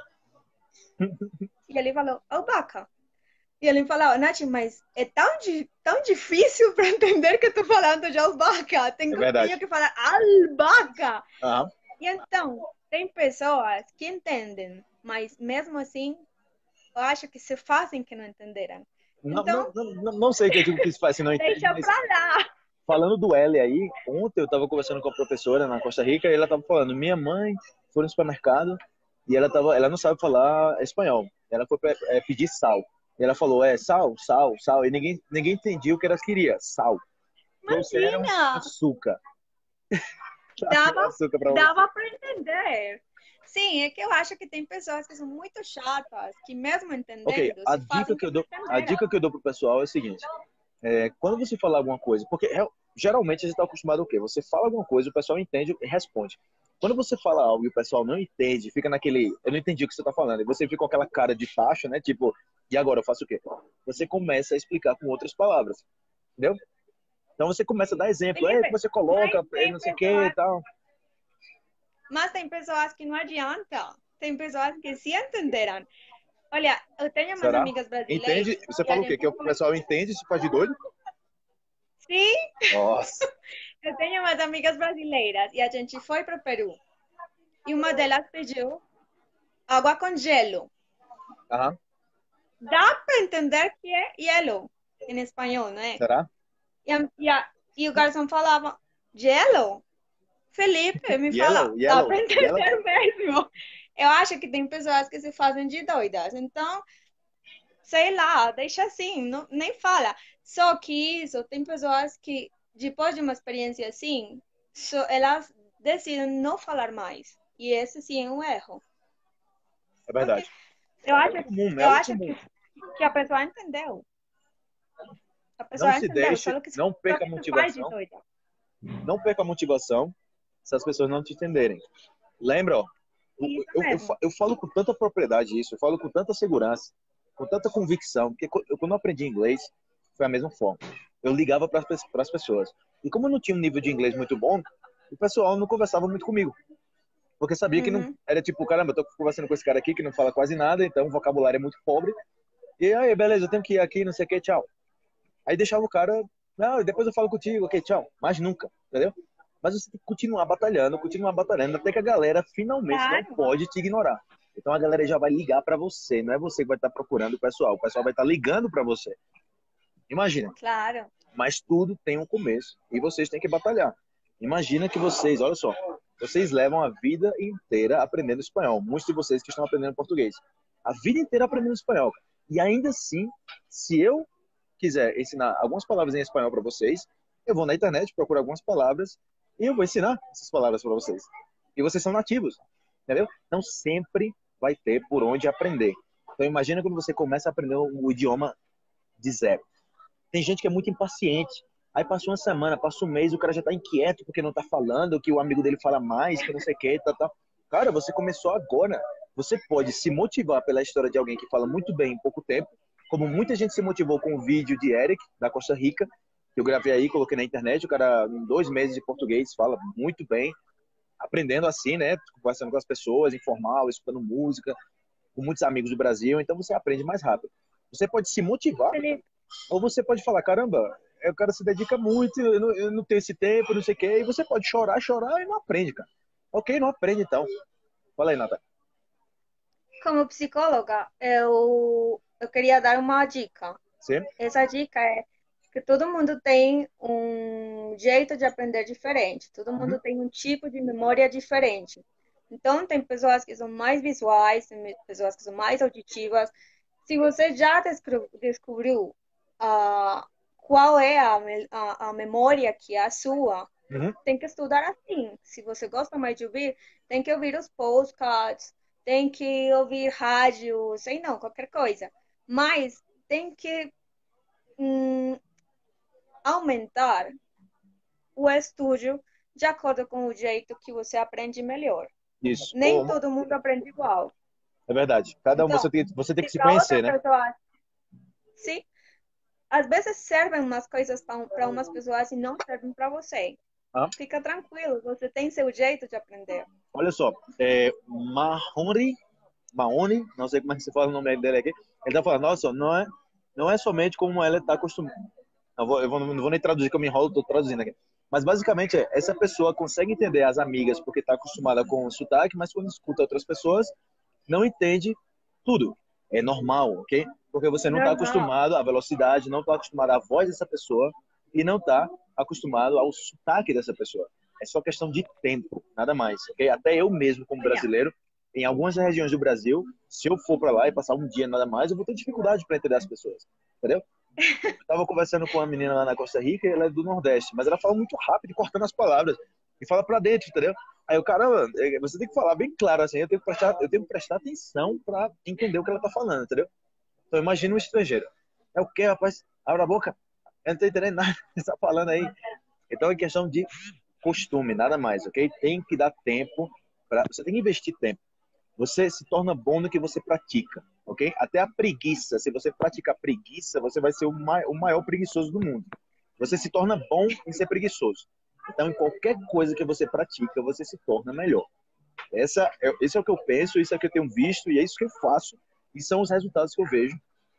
E ele falou, albahaca. E ele falava, Nath, mas é tão difícil para entender que eu tô falando de albahaca. É verdade. Tenho que falar albahaca. Aham. E então, tem pessoas que entendem, mas mesmo assim, eu acho que se fazem que não entenderam. Então, Não sei o que é que se faz se não entende, deixa mas pra lá. falando do L aí, ontem eu estava conversando com a professora na Costa Rica e ela estava falando, minha mãe foi no supermercado e ela não sabe falar espanhol. Ela foi pedir sal. E ela falou, sal, sal, sal. E ninguém entendia o que ela queria, sal. Trouxeram Imagina, açúcar. dava, Açúcar pra você. dava para entender. Sim, é que eu acho que tem pessoas que são muito chatas, que mesmo Ok, entendendo, a se dica fazem que que eu não dou, a entenderam. dica que eu dou pro pessoal é o seguinte, quando você falar alguma coisa, porque geralmente a gente está acostumado ao quê? Você fala alguma coisa, o pessoal entende e responde. Quando você fala algo e o pessoal não entende, fica naquele, eu não entendi o que você está falando, e você fica com aquela cara de tacho, né? Tipo, e agora eu faço o quê? Você começa a explicar com outras palavras, entendeu? Então você começa a dar exemplo, que Felipe, você mas coloca, tem não sei o que e pessoas, tal. mas tem pessoas que não adianta. Tem pessoas que se entenderam. Olha, eu tenho umas Será? amigas brasileiras Entende? Você e a fala o quê? gente Que o foi. pessoal entende e se faz de doido? Sim, Nossa. eu tenho umas amigas brasileiras e a gente foi para o Peru. E uma delas pediu água com gelo. Aham. Dá para entender que é hielo em espanhol, não é? Será? E o garçom falava, gelo? Felipe, me fala, Yellow, dá yellow, para yellow. entender mesmo. Eu acho que tem pessoas que se fazem de doidas. Então, sei lá, deixa assim, não, nem fala. Só que isso, tem pessoas que, depois de uma experiência assim, elas decidem não falar mais. E esse sim é um erro. É Porque verdade. eu É acho, algo comum, é eu algo acho comum. que a pessoa entendeu. A Não pessoa se entendeu, deixe, só que, não só perca a que se faz de motivação, doida. não perca a motivação se as pessoas não te entenderem. Lembra, ó, Isso mesmo. eu falo com tanta propriedade isso, eu falo com tanta segurança, com tanta convicção, porque quando eu aprendi inglês, foi a mesma forma. Eu ligava para as pessoas. E como eu não tinha um nível de inglês muito bom, o pessoal não conversava muito comigo. Porque sabia que não Uhum. era tipo, caramba, eu tô conversando com esse cara aqui que não fala quase nada, então o vocabulário é muito pobre. E aí, beleza, eu tenho que ir aqui, não sei o que, tchau. Aí deixava o cara, não, depois eu falo contigo, ok, tchau. Mas nunca, entendeu? Mas você tem que continuar batalhando, até que a galera finalmente não Claro, pode te ignorar. Então a galera já vai ligar para você, não é você que vai estar procurando o pessoal vai estar ligando para você. Imagina, claro. mas tudo tem um começo e vocês têm que batalhar. Imagina que vocês, olha só, vocês levam a vida inteira aprendendo espanhol. Muitos de vocês que estão aprendendo português. A vida inteira aprendendo espanhol. E ainda assim, se eu quiser ensinar algumas palavras em espanhol para vocês, eu vou na internet, procuro algumas palavras e eu vou ensinar essas palavras para vocês. E vocês são nativos, entendeu? Então sempre vai ter por onde aprender. Então imagina quando você começa a aprender o idioma de zero. Tem gente que é muito impaciente. Aí passa uma semana, passa um mês, o cara já tá inquieto porque não tá falando, que o amigo dele fala mais, que não sei o que, tá, tá. Cara, você começou agora. Você pode se motivar pela história de alguém que fala muito bem em pouco tempo, como muita gente se motivou com o vídeo de Eric, da Costa Rica, que eu gravei aí, coloquei na internet, o cara em 2 meses de português fala muito bem. aprendendo assim, né? Conversando com as pessoas, informal, escutando música, com muitos amigos do Brasil, então você aprende mais rápido. Você pode se motivar, Felipe, ou você pode falar, caramba, o cara se dedica muito, eu não tenho esse tempo, não sei o quê, e você pode chorar, chorar e não aprende, cara. Ok, não aprende então. Fala aí, Nata. como psicóloga, eu queria dar uma dica. Sim? Essa dica é que todo mundo tem um jeito de aprender diferente, todo Uhum. mundo tem um tipo de memória diferente. Então, tem pessoas que são mais visuais, tem pessoas que são mais auditivas. Se você já descobriu qual é a memória que é a sua, Uhum. tem que estudar assim. Se você gosta mais de ouvir, tem que ouvir os podcasts, tem que ouvir rádio, sei não, qualquer coisa. Mas tem que hum, aumentar o estudo de acordo com o jeito que você aprende melhor. Isso. Nem todo mundo aprende igual. É verdade. Cada um Então, você tem que se se para outra conhecer, né? pessoa, sim, às vezes servem umas coisas para umas pessoas e não servem para você. Ah, Fica tranquilo, você tem seu jeito de aprender. olha só, Mahoney, não sei como é que se fala o nome dele aqui, ele tá falando, nossa, não é somente como ela está acostumada. Não vou nem traduzir, que eu me enrolo, tô traduzindo aqui. Mas basicamente essa pessoa consegue entender as amigas porque está acostumada com o sotaque, mas quando escuta outras pessoas, não entende tudo. É normal, ok? Porque você não está Normal. acostumado à velocidade, não está acostumado à voz dessa pessoa e não está acostumado ao sotaque dessa pessoa. É só questão de tempo, nada mais, ok? Até eu mesmo, como Yeah. brasileiro, em algumas regiões do Brasil, se eu for para lá e passar um dia nada mais, eu vou ter dificuldade para entender as pessoas, entendeu? Eu estava conversando com uma menina lá na Costa Rica, ela é do Nordeste, mas ela fala muito rápido, cortando as palavras, e fala para dentro, entendeu? Aí o cara, você tem que falar bem claro assim, eu tenho que prestar atenção para entender o que ela tá falando, entendeu? Então imagina um estrangeiro. É o quê, rapaz? Abre a boca. Eu não tô entendendo nada que você tá falando aí. Então é questão de costume, nada mais, ok? Tem que dar tempo para, você tem que investir tempo. Você se torna bom no que você pratica, ok? Até a preguiça, se você praticar preguiça, você vai ser o maior preguiçoso do mundo. Você se torna bom em ser preguiçoso. Então, em qualquer coisa que você pratica, você se torna melhor. Esse é o que eu penso, isso é o que eu tenho visto e é isso que eu faço. E são os resultados que eu vejo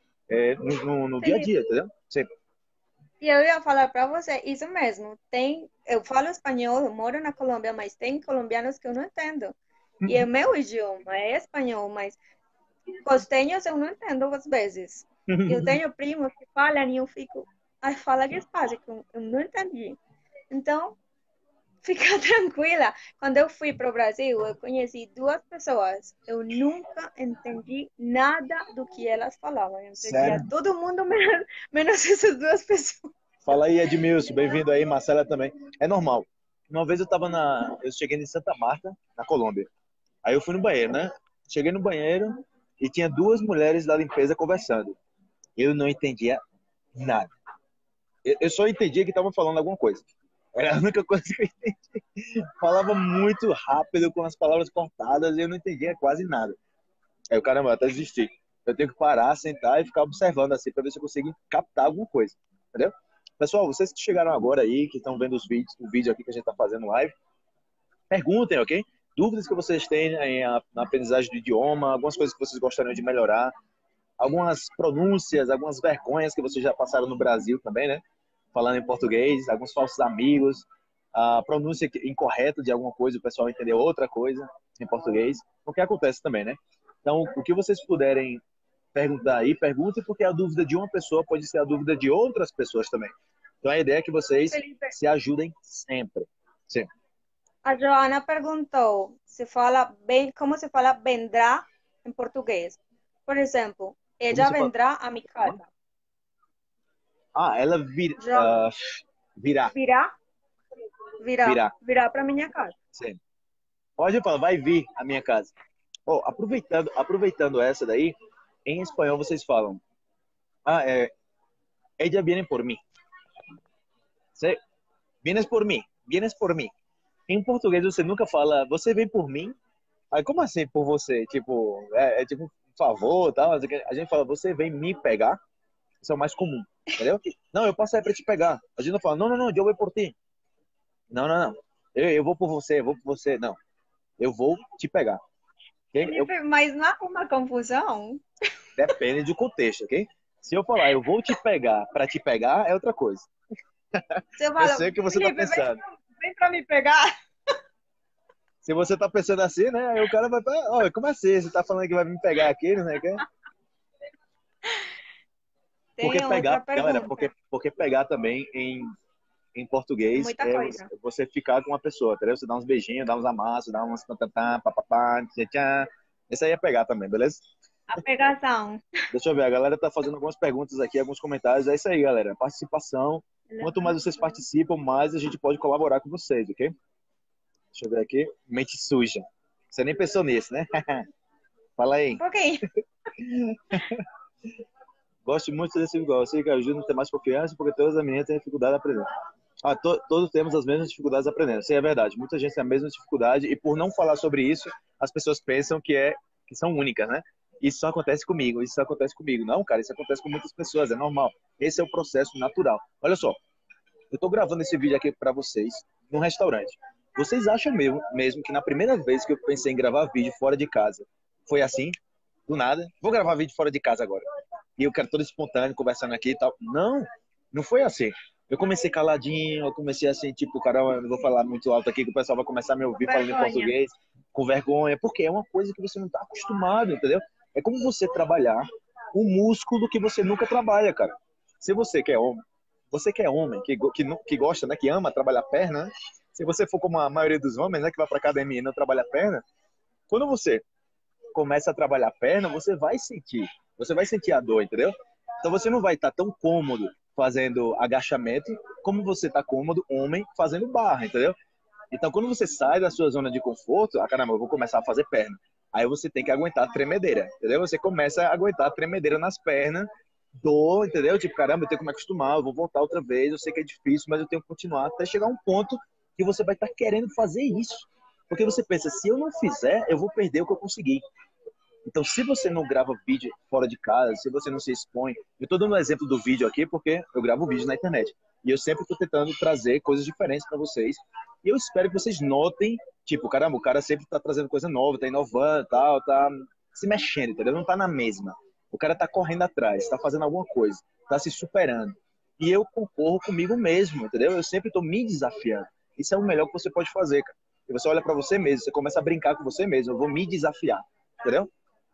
no dia a dia, Felipe, entendeu? Sempre. e eu ia falar para você isso mesmo. Eu falo espanhol, eu moro na Colômbia, mas tem colombianos que eu não entendo. E é meu idioma, é espanhol, mas costeños eu não entendo às vezes. Eu tenho primos que falam e eu fico, ai, fala despacio, que eu não entendi. Então, fica tranquila. Quando eu fui para o Brasil, eu conheci duas pessoas. Eu nunca entendi nada do que elas falavam. Eu entendia Sério? todo mundo menos essas duas pessoas. Fala aí, Edmilson, bem-vindo aí, Marcela também. É normal. Uma vez eu cheguei em Santa Marta, na Colômbia. Aí eu fui no banheiro, né? Cheguei no banheiro e tinha duas mulheres da limpeza conversando. Eu não entendia nada. Eu só entendia que estavam falando alguma coisa. Era a única coisa que eu entendi. Falava muito rápido, com as palavras cortadas, e eu não entendia quase nada. Aí o caramba, até desisti. Eu tenho que parar, sentar e ficar observando assim, para ver se eu consigo captar alguma coisa. Entendeu? Pessoal, vocês que chegaram agora aí, que estão vendo o vídeo aqui que a gente está fazendo live, perguntem, ok? Dúvidas que vocês têm na aprendizagem do idioma, algumas coisas que vocês gostariam de melhorar, algumas pronúncias, algumas vergonhas que vocês já passaram no Brasil também, né? Falando em português, alguns falsos amigos, a pronúncia incorreta de alguma coisa, o pessoal entendeu outra coisa em português, o que acontece também, né? Então, o que vocês puderem perguntar aí, perguntem, porque a dúvida de uma pessoa pode ser a dúvida de outras pessoas também. Então, a ideia é que vocês Felipe, se ajudem sempre. Sim. a Joana perguntou como se fala vendrá em português. Por exemplo, Como ella se fala? vendrá a mi casa. Ah, ela Já virá. virá, virá, Virá. virá para minha casa. Sim. Pode falar, vai vir à minha casa. Oh, aproveitando essa daí, em espanhol vocês falam, ella viene por mí. Você, vienes por mim. Em português você nunca fala, você vem por mim? Aí como assim por você? Tipo, é tipo um favor, tal. Mas a gente fala, você vem me pegar. Isso é o mais comum, entendeu? Não, eu passo aí pra te pegar. A gente não fala, não, eu vou por ti. Não, não, não. Eu vou por você, eu vou por você. Não, eu vou te pegar. Ok? Felipe, mas não é uma confusão? Depende do contexto, ok? Se eu falar eu vou te pegar para te pegar, é outra coisa. Você Eu fala, sei o que você tá Felipe, pensando. vem pra me pegar. Se você tá pensando assim, né? Aí o cara vai, olha, como assim? Você tá falando que vai me pegar aqui, não sei o quê? Porque Tem outra pegar, galera, pergunta. porque pegar também em É português muita é coisa. você ficar com uma pessoa, entendeu? Você dá uns beijinhos, dá uns amassos, dá uns tatatá, papapá, tchá, tchá. Esse aí é pegar também, beleza? A pegação. Deixa eu ver, a galera tá fazendo algumas perguntas aqui, alguns comentários. É isso aí, galera. Participação. Quanto mais vocês participam, mais a gente pode colaborar com vocês, ok? Deixa eu ver aqui. Mente suja. Você nem pensou nisso, né? Fala Um aí. pouquinho. Gosto muito desse igual. Sei que ajuda a ter mais confiança, porque todas as meninas têm dificuldade a aprender. Todos temos as mesmas dificuldades aprendendo. Isso é verdade. Muita gente tem a mesma dificuldade e por não falar sobre isso, as pessoas pensam que são únicas, né? Isso só acontece comigo, isso só acontece comigo. Não, cara, isso acontece com muitas pessoas, é normal. Esse é o processo natural. Olha só, eu tô gravando esse vídeo aqui para vocês num restaurante. Vocês acham mesmo que na primeira vez que eu pensei em gravar vídeo fora de casa, foi assim? Do nada? Vou gravar vídeo fora de casa agora. E eu quero todo espontâneo, conversando aqui e tal. Não, não foi assim. Eu comecei caladinho, eu comecei assim, tipo, caramba, eu não vou falar muito alto aqui, que o pessoal vai começar a me Com ouvir falando em vergonha. português, com vergonha, porque é uma coisa que você não está acostumado, entendeu? É como você trabalhar um músculo que você nunca trabalha, cara. Se você que é homem, que gosta, né, que ama trabalhar perna, né? Se você for como a maioria dos homens, né, que vai pra academia e não trabalha perna, quando você começa a trabalhar a perna, você vai sentir a dor, entendeu? Então você não vai estar tão cômodo fazendo agachamento como você está cômodo, homem, fazendo barra, entendeu? Então quando você sai da sua zona de conforto, caramba, eu vou começar a fazer perna. Aí você tem que aguentar a tremedeira, entendeu? Você começa a aguentar a tremedeira nas pernas, dor, entendeu? Tipo, caramba, eu tenho que me acostumar, eu vou voltar outra vez, eu sei que é difícil, mas eu tenho que continuar até chegar a um ponto que você vai estar querendo fazer isso. Porque você pensa, se eu não fizer, eu vou perder o que eu consegui. Então, se você não grava vídeo fora de casa, se você não se expõe, eu estou dando um exemplo do vídeo aqui porque eu gravo vídeo na internet. E eu sempre estou tentando trazer coisas diferentes para vocês. E eu espero que vocês notem, tipo, caramba, o cara sempre está trazendo coisa nova, está inovando, tal, tá se mexendo, entendeu? Não está na mesma. O cara está correndo atrás, está fazendo alguma coisa, está se superando. E eu concorro comigo mesmo, entendeu? Eu sempre estou me desafiando. Isso é o melhor que você pode fazer, cara. E você olha para você mesmo, você começa a brincar com você mesmo. Eu vou me desafiar, entendeu?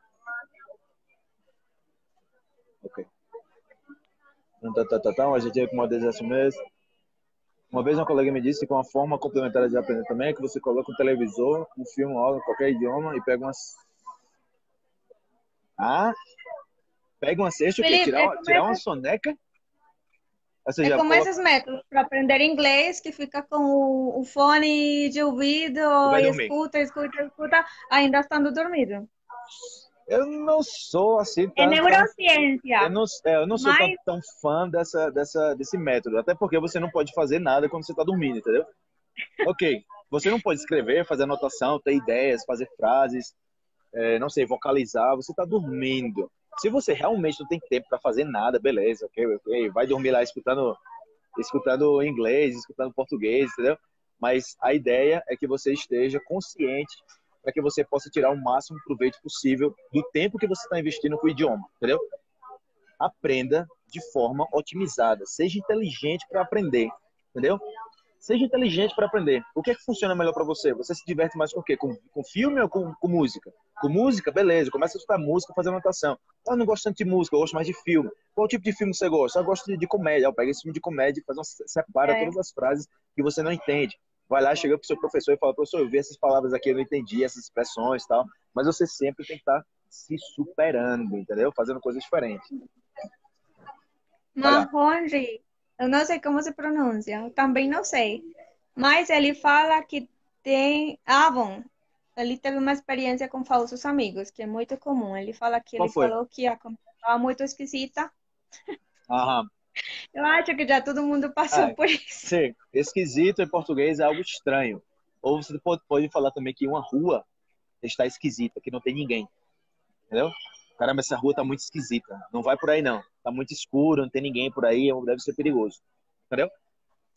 Ok. A gente é com uma assim mesmo. Uma vez uma colega me disse que uma forma complementar de aprender também é que você coloca um televisor, um filme, aula, qualquer idioma e pega umas. Ah, pega uma cesta, o quê? Felipe, Tirar uma soneca? Ou é seja, como coloca esses métodos para aprender inglês, que fica com o fone de ouvido e vai e dormir. escuta, escuta, escuta, ainda estando dormido. Eu não sou assim É tão neurociência, eu não sou mas tão fã desse método, até porque você não pode fazer nada quando você está dormindo, entendeu? Ok, você não pode escrever, fazer anotação, ter ideias, fazer frases, não sei, vocalizar, você está dormindo. Se você realmente não tem tempo para fazer nada, beleza, ok, vai dormir lá escutando inglês, escutando português, entendeu? Mas a ideia é que você esteja consciente para que você possa tirar o máximo proveito possível do tempo que você está investindo com o idioma, entendeu? Aprenda de forma otimizada, seja inteligente para aprender, entendeu? Seja inteligente para aprender. O que é que funciona melhor para você? Você se diverte mais com o quê? Com filme ou com música? Com música, beleza. Começa a escutar música, fazer anotação. Eu não gosto tanto de música, eu gosto mais de filme. Qual tipo de filme você gosta? Eu gosto de comédia. Eu pego esse filme de comédia e separa é, todas as frases que você não entende. Vai lá, chega pro seu professor e fala, professor, eu vi essas palavras aqui, eu não entendi, essas expressões e tal. Mas você sempre tem que estar se superando, entendeu? Fazendo coisas diferentes. Vai lá. Mahonri, eu não sei como se pronuncia, eu também não sei. Mas ele fala que tem. Ah, bom, ele teve uma experiência com falsos amigos, que é muito comum. Ele fala que Qual ele foi? falou que a conversa estava muito esquisita. Aham. Eu acho que já todo mundo passou Ah, por isso. sim. Esquisito em português é algo estranho. Ou você pode falar também que uma rua está esquisita, que não tem ninguém, entendeu? Caramba, essa rua tá muito esquisita. Não vai por aí, não. Tá muito escuro, não tem ninguém por aí, deve ser perigoso. Entendeu?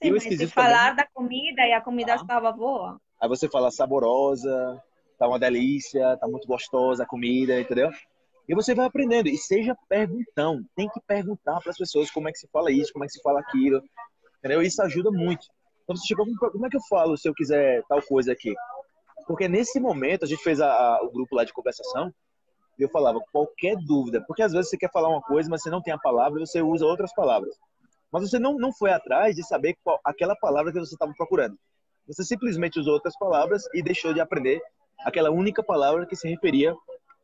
E Sim, o mas se esquisito também, falar da comida e a comida tá? estava boa. Aí você fala saborosa, tá uma delícia, tá muito gostosa a comida, entendeu? E você vai aprendendo. E seja perguntão. Tem que perguntar para as pessoas como é que se fala isso, como é que se fala aquilo. Entendeu? Isso ajuda muito. Então você chegou, como é que eu falo se eu quiser tal coisa aqui? Porque nesse momento a gente fez o grupo lá de conversação e eu falava qualquer dúvida. Porque às vezes você quer falar uma coisa, mas você não tem a palavra e você usa outras palavras. Mas você não foi atrás de saber aquela palavra que você estava procurando. Você simplesmente usou outras palavras e deixou de aprender aquela única palavra que se referia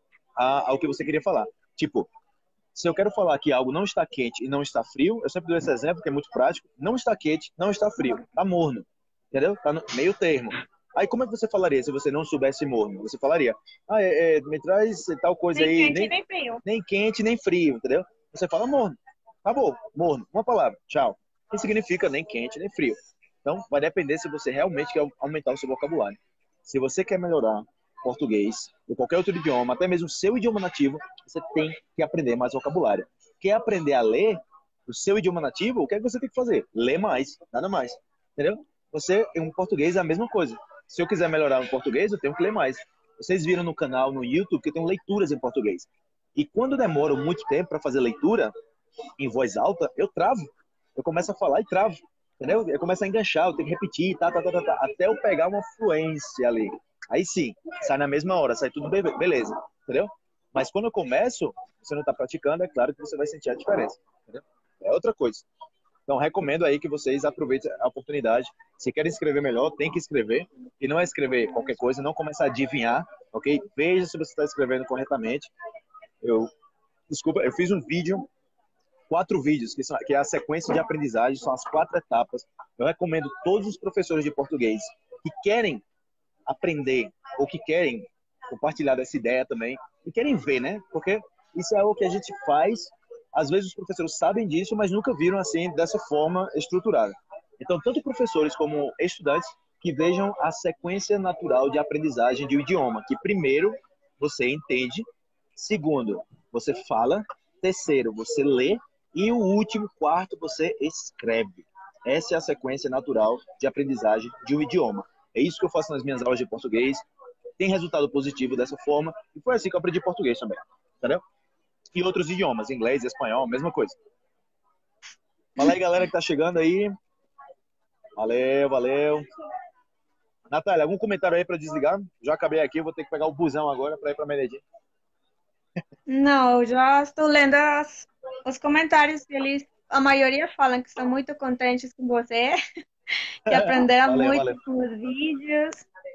ao que você queria falar. Tipo, se eu quero falar que algo não está quente e não está frio, eu sempre dou esse exemplo, que é muito prático. Não está quente, não está frio. Está morno. Entendeu? Está no meio termo. Aí como é que você falaria se você não soubesse morno? Você falaria, me traz tal coisa Nem aí, quente nem frio. nem quente, nem frio, entendeu? Você fala morno. Acabou, morno. Uma palavra, tchau. Que significa nem quente, nem frio. Então, vai depender se você realmente quer aumentar o seu vocabulário. Se você quer melhorar português ou qualquer outro idioma, até mesmo o seu idioma nativo, você tem que aprender mais vocabulário. Quer aprender a ler o seu idioma nativo? O que é que você tem que fazer? Ler mais, nada mais. Entendeu? Você, em português, é a mesma coisa. Se eu quiser melhorar no português, eu tenho que ler mais. Vocês viram no canal, no YouTube, que tem leituras em português. E quando demoro muito tempo para fazer leitura em voz alta, eu travo. Eu começo a falar e travo. Entendeu? Eu começo a enganchar, eu tenho que repetir, até eu pegar uma fluência ali. Aí sim, sai na mesma hora, sai tudo beleza, entendeu? Mas quando eu começo, você não está praticando, é claro que você vai sentir a diferença, entendeu? É outra coisa. Então, recomendo aí que vocês aproveitem a oportunidade. Se querem escrever melhor, tem que escrever. E não é escrever qualquer coisa, não começar a adivinhar, ok? Veja se você está escrevendo corretamente. Desculpa, eu fiz um vídeo 4 vídeos, que é a sequência de aprendizagem, são as 4 etapas. Eu recomendo todos os professores de português que querem aprender ou que querem compartilhar dessa ideia também e querem ver, né? Porque isso é o que a gente faz. Às vezes os professores sabem disso, mas nunca viram assim dessa forma estruturada. Então, tanto professores como estudantes que vejam a sequência natural de aprendizagem de um idioma, que primeiro você entende, segundo você fala, terceiro você lê e o último, quarto, você escreve. Essa é a sequência natural de aprendizagem de um idioma. É isso que eu faço nas minhas aulas de português. Tem resultado positivo dessa forma. E foi assim que eu aprendi português também. Entendeu? E outros idiomas, inglês, espanhol, mesma coisa. Fala aí, galera que tá chegando aí. Valeu, valeu. Natália, algum comentário aí para desligar? Já acabei aqui, vou ter que pegar o busão agora para ir para Medellín. Não, já estou lendo os comentários que eles, a maioria falam que estão muito contentes com você, que aprenderam Valeu, muito valeu. com os vídeos.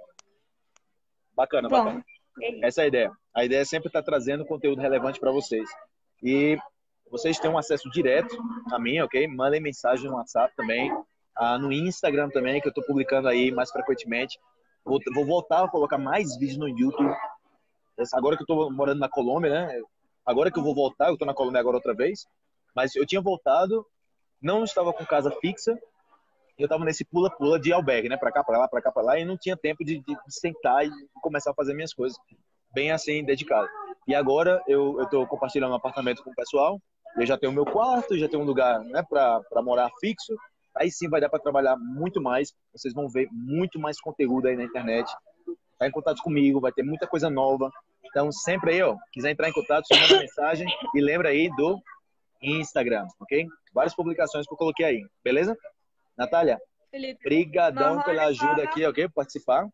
Bacana, bacana. Bom, é isso. Essa é a ideia. A ideia é sempre estar trazendo conteúdo relevante para vocês. E vocês têm um acesso direto a mim, ok? Mandem mensagem no WhatsApp também, no Instagram também, que eu estou publicando aí mais frequentemente. Vou voltar a colocar mais vídeos no YouTube. Agora que eu estou morando na Colômbia, né? Agora que eu vou voltar, eu estou na Colômbia agora outra vez. Mas eu tinha voltado, não estava com casa fixa, eu estava nesse pula-pula de albergue, né? Para cá, para lá, para cá, para lá, e não tinha tempo de sentar e começar a fazer minhas coisas bem assim, dedicado. E agora eu estou compartilhando um apartamento com o pessoal, eu já tenho o meu quarto, já tenho um lugar, né, para morar fixo, aí sim vai dar para trabalhar muito mais, vocês vão ver muito mais conteúdo aí na internet, tá em contato comigo, vai ter muita coisa nova, então sempre aí, ó, quiser entrar em contato, só manda mensagem e lembra aí do Instagram, ok? Várias publicações que eu coloquei aí, beleza? Natália, Felipe, brigadão mejor pela ajuda fala, aqui, ok? Participar.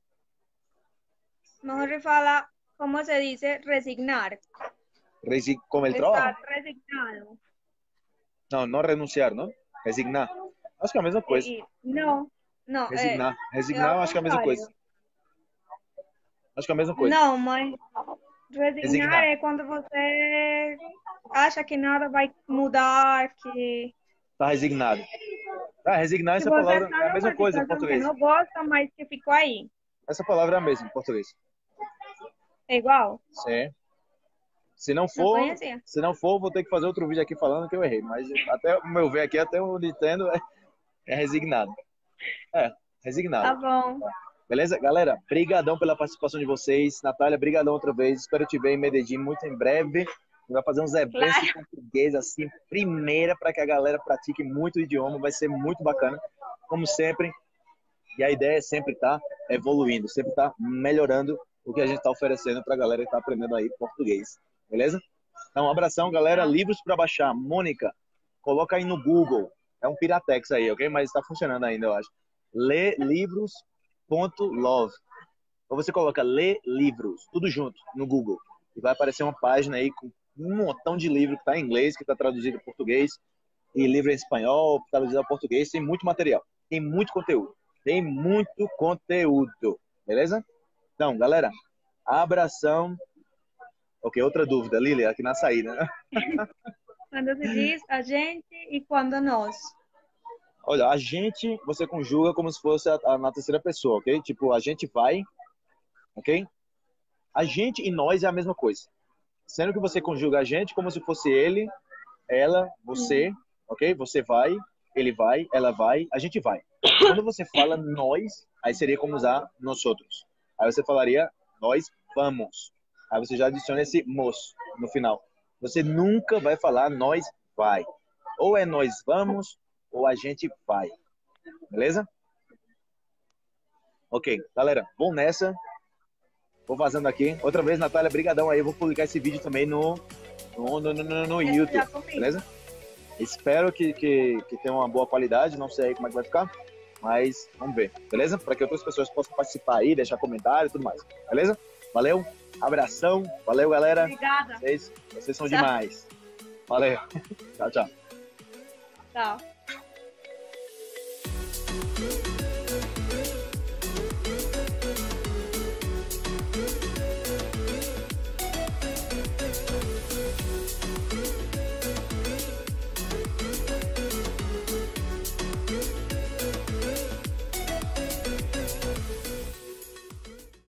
mejor fala, ¿cómo se dice resignar? Como el trabajo. Estar resignado. Não, não renunciar, não? Resignar. Acho que é a mesma coisa. No, no, Resignar. es Resignar, al eu acho que é a mesma coisa. contrario. Acho que é a mesma coisa. Não, mas resignar Resignar. é quando você acha que nada vai mudar, Tá resignado. Ah, resignar, que essa você palavra está é a mesma numa coisa em situação que português. não gosta, mas que ficou aí. Essa palavra é a mesma em português. É igual? Sim. Se não Não for, conhecia. vou ter que fazer outro vídeo aqui falando que eu errei. Mas até o meu ver aqui, até o Nintendo é resignado. É, Tá resignado. bom. Beleza? Galera, brigadão pela participação de vocês. Natália, brigadão outra vez. Espero te ver em Medellín muito em breve. Vai fazer uns eventos Claro. em português, assim, primeira, para que a galera pratique muito o idioma. Vai ser muito bacana. como sempre. E a ideia é sempre estar evoluindo, sempre estar melhorando o que a gente está oferecendo para a galera que está aprendendo aí português. Beleza? Então, um abração, galera. Livros para baixar. Mônica, coloca aí no Google. É um Piratex aí, ok? Mas está funcionando ainda, eu acho. Lelivros.love. Ou você coloca Lê Livros, tudo junto, no Google. E vai aparecer uma página aí com um montão de livro que está em inglês, que está traduzido em português, e livro em espanhol, traduzido em português. Tem muito material, tem muito conteúdo. Tem muito conteúdo, beleza? Então, galera, abração. Ok, outra dúvida, Lili, aqui na saída. Quando se diz a gente e quando nós. Olha, a gente, você conjuga como se fosse na terceira pessoa, ok? Tipo, a gente vai, ok? A gente e nós é a mesma coisa. Sendo que você conjuga a gente como se fosse ele, ela, você, ok? Você vai, ele vai, ela vai, a gente vai. Quando você fala nós, aí seria como usar nós outros. Aí você falaria nós vamos. Aí você já adiciona esse mos no final. Você nunca vai falar nós vai. Ou é nós vamos, ou a gente vai. Beleza? Ok, galera, vou nessa. Vou vazando aqui. Outra vez, Natália, brigadão aí. Eu vou publicar esse vídeo também no YouTube. Beleza? Espero que tenha uma boa qualidade. Não sei aí como é que vai ficar. Mas vamos ver, beleza? Para que outras pessoas possam participar aí, deixar comentário e tudo mais. Beleza? Valeu, abração. Valeu, galera. Obrigada. Vocês são demais. Valeu. Tchau, tchau. Tchau.